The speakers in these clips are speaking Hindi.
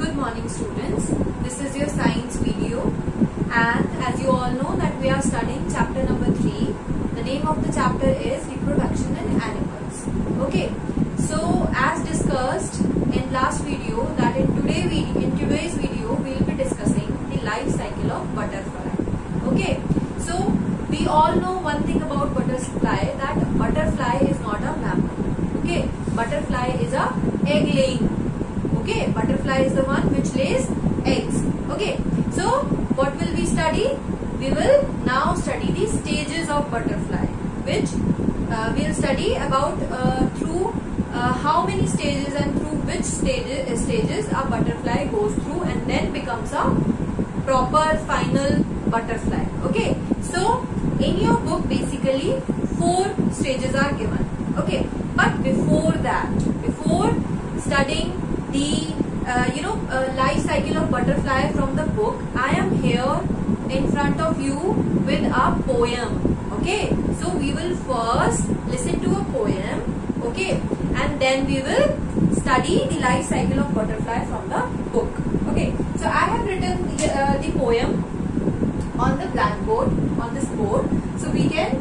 Good morning students, this is your science video and as you all know that we are studying chapter number 3. The name of the chapter is reproduction in animals. Okay, so as discussed in last video that in today's video we will be discussing the life cycle of butterfly. Okay, so we all know one thing about butterfly, that butterfly is not a mammal. Okay, butterfly is a egg laying. Okay, butterfly is the one which lays eggs. Okay, so what will we study? We will now study the stages of butterfly, which we will study about through how many stages and through which stages a butterfly goes through and then becomes a proper final butterfly. Okay, so in your book basically 4 stages are given. Okay, but before that, before studying the life cycle of butterfly from the book, I am here in front of you with a poem. Okay, so we will first listen to a poem. Okay, and then we will study the life cycle of butterfly from the book. Okay, so I have written the poem on the blackboard, on this board, so we can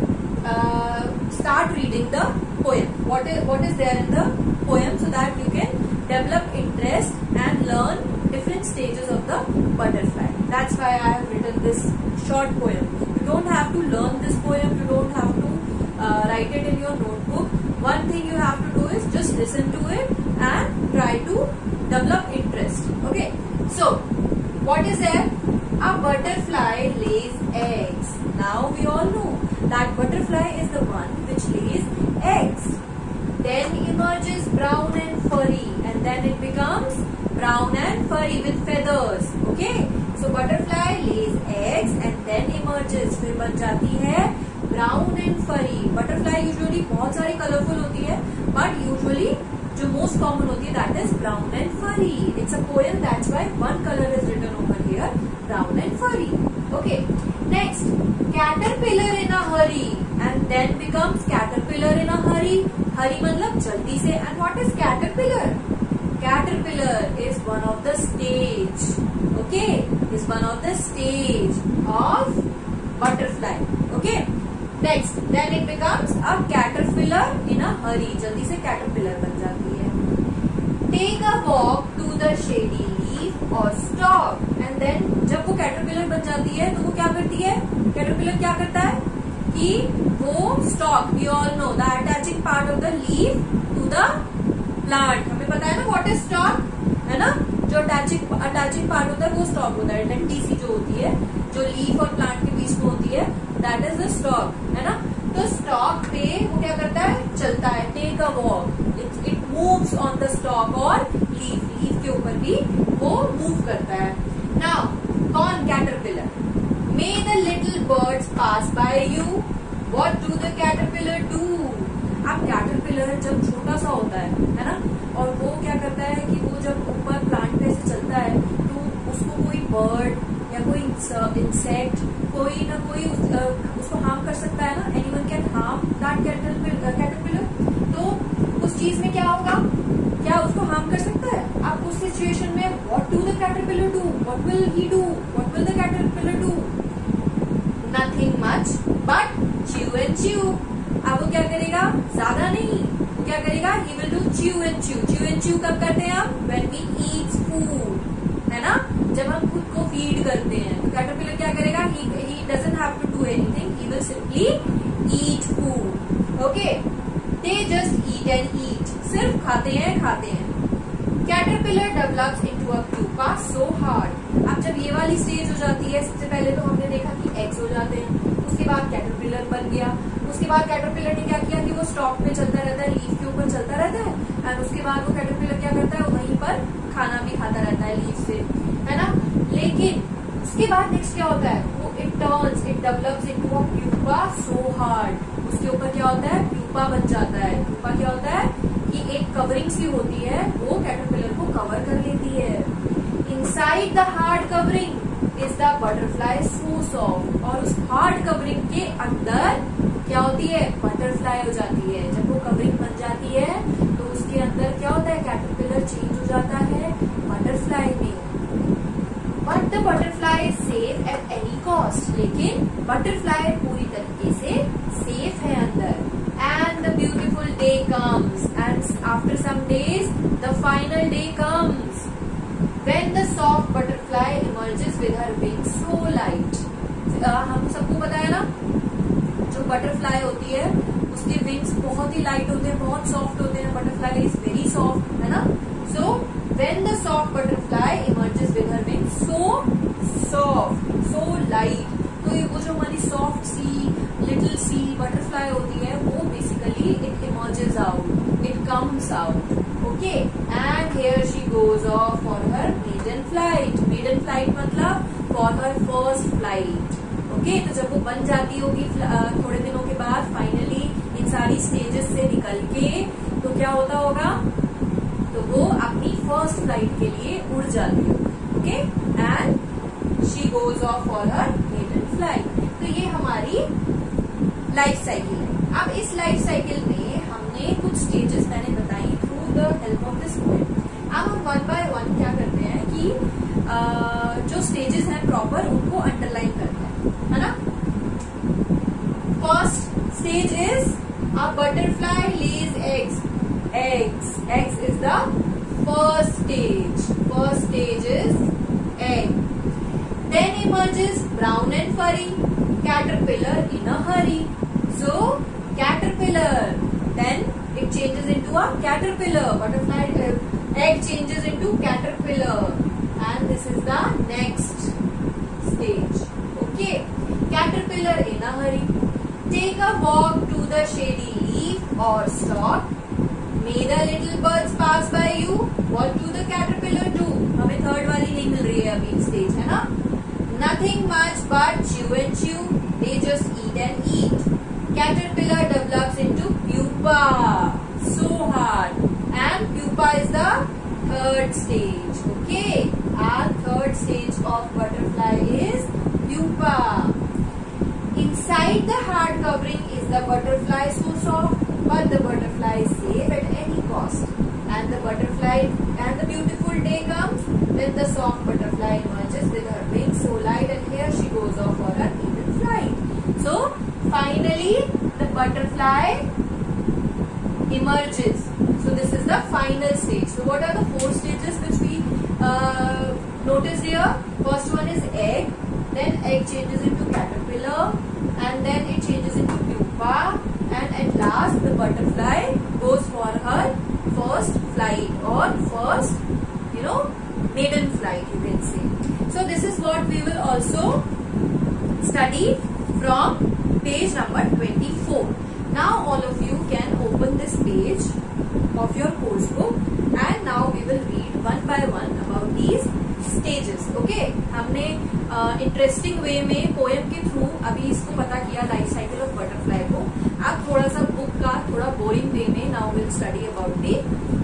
start reading the poem. What is there in the poem, so that you can develop interest and learn different stages of the butterfly. That's why I have written this short poem. You don't have to learn this poem, you don't have to write it in your notebook. One thing you have to do is just listen to it and try to develop interest. Okay, so what is there? A butterfly lays eggs. Now we all know that butterfly is the one which lays eggs. Then emerges brown and furry, and then it becomes brown and furry with feathers. Okay, so butterfly lays eggs and then emerges, फिर बन जाती है brown and furry. Butterfly usually बहुत सारी colorful होती है, but usually जो most common होती है that is brown and furry. It's a poem, that's why one color is written over here, brown and furry. Okay, next caterpillar in a hurry and then becomes caterpillar in a hurry. Hurry मतलब जल्दी से. And what is caterpillar? Caterpillar is one of the stage. Okay, is one of the stage of butterfly. Okay, next then it becomes a caterpillar in a hurry. जल्दी से caterpillar बन जाती है. Take a walk to the shady leaf or stalk, and then जब वो caterpillar बन जाती है तो वो क्या करती है? Caterpillar क्या करता है कि वो stalk, we all know the attaching part of the leaf to the plant. हमें पता है ना what is stalk, है ना? जो attaching part होता है वो stalk होता है. डंडी सी जो होती है, जो leaf और plant के बीच में होती है, that is the stalk, है ना? तो stalk पे वो क्या करता है? चलता है. Take a walk. It moves on the stalk और leaf के ऊपर भी वो move करता है. Now कौन? Caterpillar. May the little birds pass by you. What do the caterpillar do? अब caterpillar जब छोटा सा होता है ना, और वो क्या करता है कि वो जब ऊपर प्लांट पे से चलता है तो उसको कोई बर्ड या कोई इंसेक्ट, कोई ना कोई उसको हार्म कर सकता है ना. Anyone can harm that caterpillar. तो उस चीज में क्या होगा? क्या उसको हार्म कर सकता है? अब उस सिचुएशन में what do the caterpillar do? What will he do? What will the caterpillar do? Nothing much but chew and chew. अब वो क्या करेगा? ज्यादा नहीं, वो क्या करेगा? He will do chew and chew. Chew and chew कब करते हैं हम? When we eat food, है ना? जब हम खुद को फीड करते हैं तो कैटरपिलर क्या करेगा? He doesn't have to do anything. He will simply eat food. Okay? They just eat and eat. सिर्फ खाते हैं. Caterpillar develops into a pupa so hard. अब जब ये वाली स्टेज हो जाती है, सबसे पहले तो हमने देखा कि एग्स हो जाते हैं, उसके बाद कैटरपिलर बन गया. उसके बाद कैटरपिलर ने क्या किया कि वो स्टॉक पे चलता रहता है, लीफ के ऊपर चलता रहता है, एंड उसके बाद वो कैटरपिलर क्या करता है? वहीं पर खाना भी खाता रहता है लीफ से, है ना. लेकिन उसके बाद नेक्स्ट क्या होता है? वो it develops into a pupa so hard. उसके ऊपर क्या होता है? प्यूपा बन जाता है. प्यूपा क्या होता है कि एक कवरिंग सी होती है, वो कैटरपिलर को कवर कर लेती है. Inside the hard covering is the butterfly so soft. और उस हार्ड कवरिंग के अंदर क्या होती है? बटरफ्लाई हो जाती है. जब वो कवरिंग बन जाती है तो उसके अंदर क्या होता है? कैटरपिलर चेंज हो जाता है बटरफ्लाई में. कॉस्ट, लेकिन बटरफ्लाई पूरी तरीके से सेफ है अंदर. And the beautiful day comes, and after some days the final day comes when the soft butterfly emerges with her wings so light. हम सबको पता है ना, जो बटरफ्लाई होती है उसके विंग्स बहुत ही लाइट होते हैं, बहुत सॉफ्ट होते हैं. बटरफ्लाई इज वेरी सॉफ्ट, है ना. सो when the soft butterfly emerges with her wings so soft, so light, तो ये वो जो हमारी सॉफ्ट सी लिटिल सी बटरफ्लाई होती है वो basically it emerges out, it comes out. Okay, and here she goes off for her maiden flight. Maiden flight मतलब for her first flight. Okay, तो जब वो बन जाती होगी थोड़े दिनों के बाद फाइनली इन सारी स्टेजेस से निकल के, तो क्या होता होगा, तो वो अपनी फर्स्ट फ्लाइट के लिए उड़ जाती होगी. Okay, and she goes off for her maiden flight. तो ये हमारी लाइफ साइकिल है. अब इस लाइफ साइकिल में हमने कुछ स्टेजेस मैंने बताई through the help of this poem. अब हम वन बाय वन क्या करते हैं कि जो स्टेजेस हैं प्रॉपर उनको अंडरलाइन करते हैं, है ना. First stage is a butterfly lays eggs. Eggs is the first stage. First stage is egg. Then emerges brown and furry caterpillar in a hurry. So caterpillar. Then it changes into a caterpillar. Butterfly egg changes into caterpillar, and this is the next stage. Okay. Caterpillar in a hurry. Take a walk to the shady leaf or stalk. May the little birds pass by you. What do the caterpillar do? हमें थर्ड वाली नहीं मिल रही है अभी स्टेज, है ना. Nothing much but chew and chew. They just eat and eat. Caterpillar develops into pupa. So hard. And pupa is the third stage. Okay. Our third stage of butterfly is pupa. Inside the hard covering is the butterfly so soft, but the butterfly is safe at any cost. And the butterfly and the beautiful day comes when the soft butterfly emerges with her wings so light, and here she goes off for her maiden flight. So finally the butterfly emerges. So this is the final stage. So what are the four stages which we noticed here? First one is egg, then egg changes into caterpillar, and then it changes into pupa, and at last the butterfly goes for her first flight or first, maiden flight, you can say. So this is what we will also study from page number 24. Now all of you can open this page of your course book, and now we will read one by one about these stages. Okay, हमने इंटरेस्टिंग वे में पोएम के थ्रू अभी इसको पता किया लाइफ साइकिल ऑफ बटरफ्लाई को. अब थोड़ा सा बुक का थोड़ा बोरिंग वे में now will study about the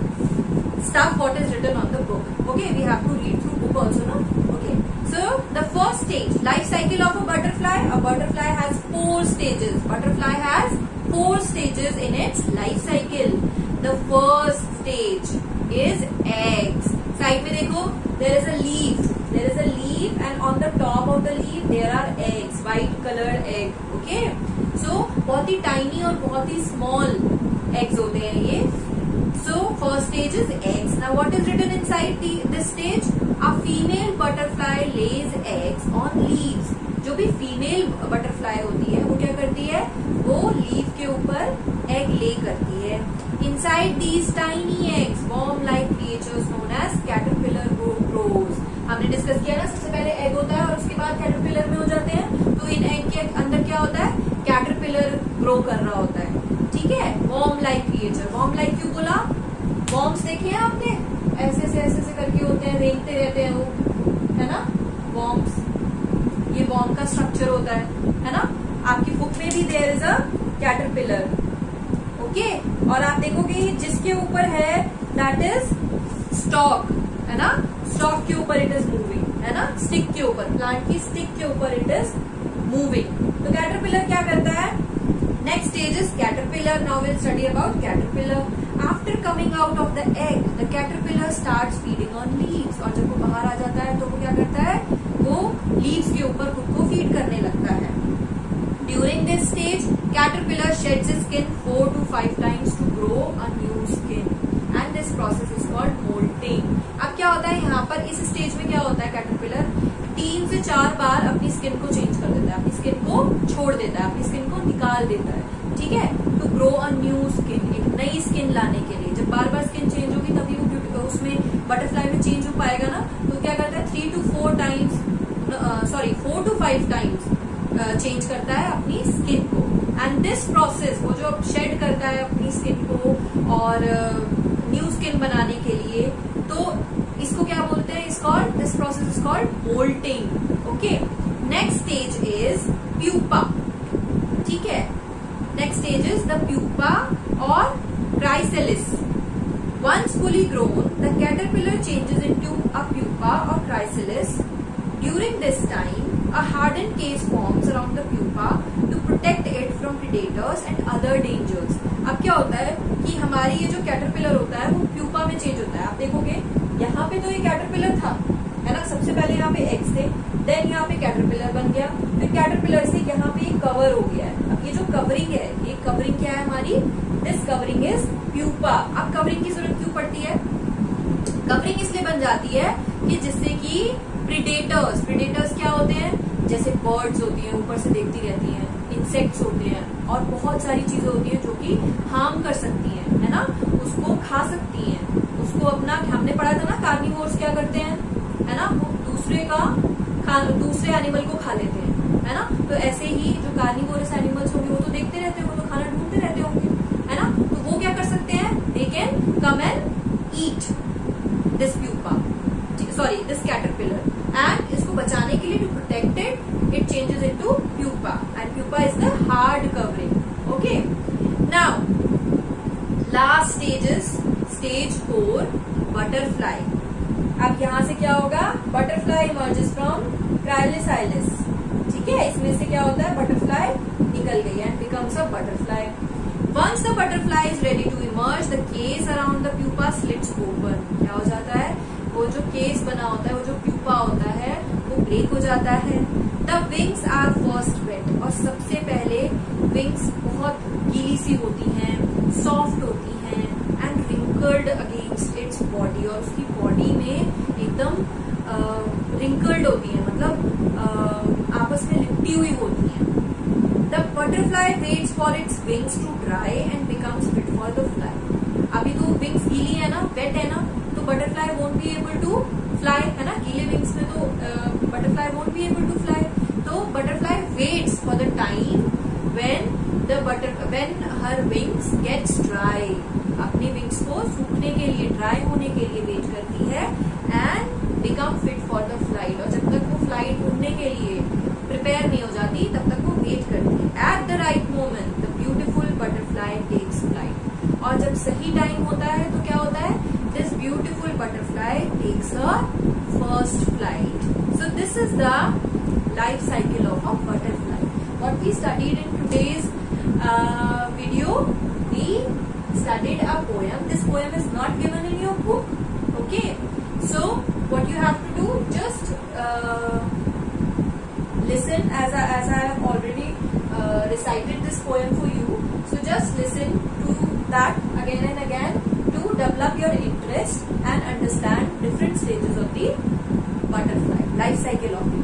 stuff what is written on the book. Okay, we have to read through book also, no? Okay, so the first stage, life cycle of a butterfly. A butterfly has 4 stages. Butterfly has 4 stages in its life cycle. The first stage is eggs. Side में देखो, there is a leaf. There is a leaf, and on the top of the leaf there are eggs, white colored egg. Okay, so बहुत ही tiny और बहुत ही small eggs होते हैं ये. So first stage is eggs. Now what is written inside this stage? A female butterfly lays eggs on leaves. जो भी फीमेल बटरफ्लाई होती है वो क्या करती है, वो लीफ के ऊपर एग ले करती है. Inside these tiny eggs, worm-like creatures known as caterpillar grows. हमने डिस्कस किया ना, सबसे पहले एग होता है और उसके बाद कैटरपिलर में हो जाते हैं. तो इन एग के अंदर क्या होता है, कैटरपिलर ग्रो कर रहा होता है. ठीक है, worm like creature. Worm like क्यों बोला? वॉर्म्स देखे हैं आपने, ऐसे से करके होते हैं, रेंगते रहते हैं वो, है ना, वॉर्म्स. ये वॉर्म का स्ट्रक्चर होता है ना. आपकी बुक में भी there is a caterpillar. Okay, और आप देखोगे जिसके ऊपर है दैट इज स्टॉक, है ना. स्टॉक के ऊपर इट इज मूविंग, है ना. स्टिक के ऊपर, प्लांट की स्टिक के ऊपर इट इज मूविंग. तो कैटरपिलर क्या करता है? Next stage is caterpillar. Now will study about caterpillar. After coming out of the egg, the caterpillar starts feeding on leaves. और जब वो बाहर आ जाता है तो वो क्या करता है, वो लीव्स के ऊपर खुद को फीड करने लगता है। During this stage caterpillar sheds its skin 4 to 5 times to grow a new skin and this process is called moulting. अब क्या होता है यहाँ पर इस स्टेज में क्या होता है, कैटरपिलर 3 से 4 बार अपनी स्किन को चेंज कर देता है, अपनी स्किन को छोड़ देता है, अपनी स्किन को निकाल देता है, ठीक है, to grow a new skin, एक नई स्किन लाने के लिए। जब बार बार स्किन चेंज होगी तभी वो उसमें बटरफ्लाई में चेंज हो पाएगा ना। तो क्या करता है 3 to 4 times, 4 to 5 times change करता है अपनी स्किन को। एंड दिस प्रोसेस, वो जो शेड करता है अपनी स्किन को और न्यू स्किन बनाने के लिए, तो इसको क्या बोलते हैं, this process is called moulting. Okay, next stage is pupa, ठीक है, next stage is the pupa और chrysalis. Once fully grown, the caterpillar changes into a pupa or chrysalis. During this time, a hardened case forms around the pupa to protect it from predators and other dangers. अब क्या होता है कि हमारी ये जो कैटरपिलर होता है वो प्यूपा में चेंज होता है। आप देखोगे यहाँ पे तो ये कैटरपिलर था, है ना, सबसे पहले यहाँ पे एग्स थे, देन यहाँ पे कैटरपिलर बन गया, फिर कैटरपिलर से यहाँ पे एक कवर हो गया है। अब ये जो कवरिंग है, ये कवरिंग क्या है हमारी, दिस कवरिंग इज प्यूपा। अब कवरिंग की जरूरत क्यों पड़ती है, कवरिंग इसलिए बन जाती है कि जिससे कि प्रीडेटर्स क्या होते हैं, जैसे बर्ड्स होती हैं ऊपर से देखती रहती हैं, इंसेक्ट्स होते हैं और बहुत सारी चीजें होती हैं जो कि हार्म कर सकती हैं, है ना, उसको खा सकती हैं, उसको अपना, हमने पढ़ा था ना कार्निवोर्स क्या करते हैं, है ना, वो दूसरे एनिमल को खा लेते हैं, है ना। तो ऐसे ही जो कार्निवोरस एनिमल्स होंगे वो तो देखते रहते हैं, वो तो खाना ढूंढते रहते होंगे, है ना, तो वो क्या कर सकते हैं, they can come and eat this pupa, this caterpillar, and इसको बचाने के लिए, to protect it changes into pupa, and pupa is the hard covering. Okay, now last stage is stage 4, butterfly. अब यहां से क्या होगा, बटरफ्लाई इमर्जेस फ्रॉम क्राइलिसाइलिस, ठीक है, इसमें से क्या होता है, बटरफ्लाई निकल गई and becomes a butterfly. Once the butterfly is ready to emerge, the case around the pupa slits open. क्या हो जाता है, वो जो केस बना होता है, वो जो प्यूपा होता है वो ब्रेक हो जाता है। The wings are first wet, और सबसे पहले विंग्स बहुत गीली सी होती हैं, सॉफ्ट होती हैं, and wrinkled against its body, और उसकी बॉडी में एकदम wrinkled होती है, मतलब आपस में लिपटी हुई होती है। The butterfly waits for its wings to dry and becomes fit for the fly. अभी तो विंग्स गीली है ना, वेट है ना, तो butterfly won't be able to fly, है ना, गीले विंग्स में तो butterfly won't be able to fly. तो butterfly waits for the time when her wings gets dry. अपनी विंग्स को सूखने के लिए, ड्राई होने के लिए वेट करती है, and become fit for the flight. और जब तक वो फ्लाइट उड़ने के लिए प्रिपेयर नहीं हो जाती तब तक वो वेट करती है। At the right moment the beautiful butterfly takes flight, और जब सही टाइम होता है तो क्या होता है, this beautiful butterfly takes her first flight. So this is the life cycle of a butterfly. What we studied in today's video, we studied a poem. This poem is not given in your book. Okay, so what you have to do, just listen as I have already recited this poem for you. So just listen to that again and again to develop your interest and understand different stages of the butterfly, life cycle of the